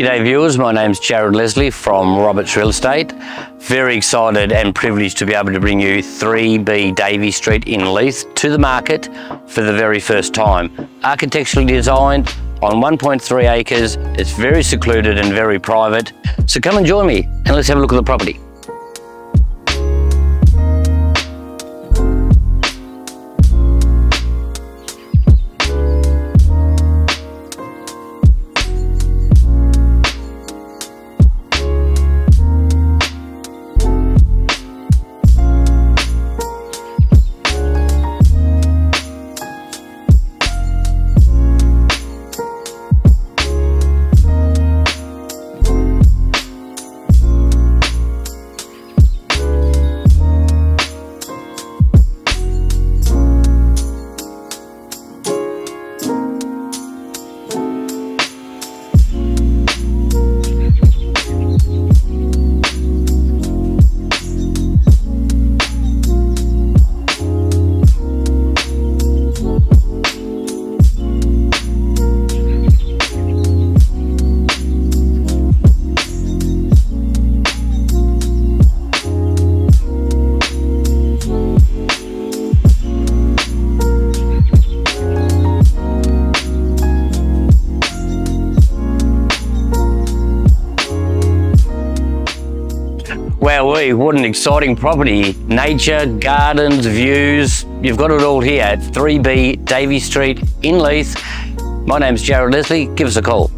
G'day viewers, my name's Jared Leslie from Roberts Real Estate. Very excited and privileged to be able to bring you 3B Davey Street in Leith to the market for the very first time. Architecturally designed on 1.3 acres, it's very secluded and very private. So come and join me and let's have a look at the property. Wowee, what an exciting property. Nature, gardens, views, you've got it all here at 3B Davey Street in Leith. My name's Jared Leslie, give us a call.